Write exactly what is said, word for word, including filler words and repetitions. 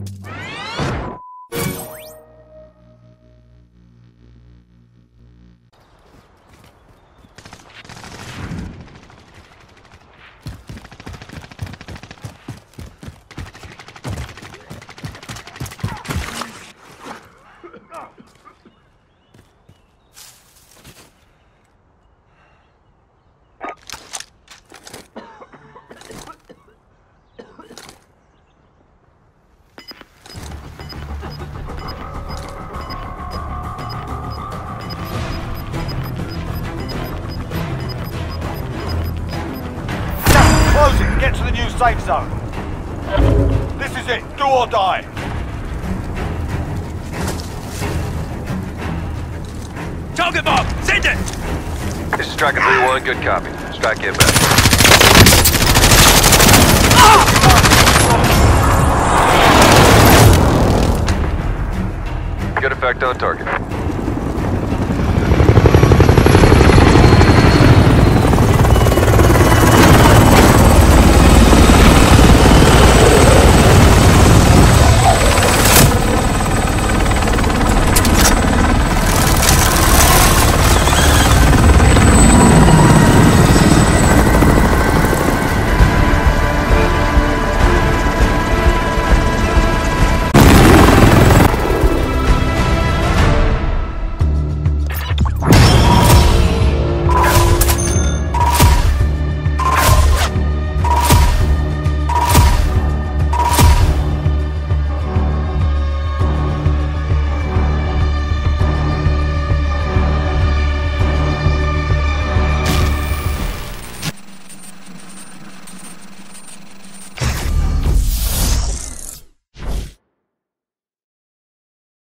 Get to the new safe zone. This is it. Do or die. Target mark! Send it! This is Striker three one, good copy. Strike inbound. Ah! Good effect on target.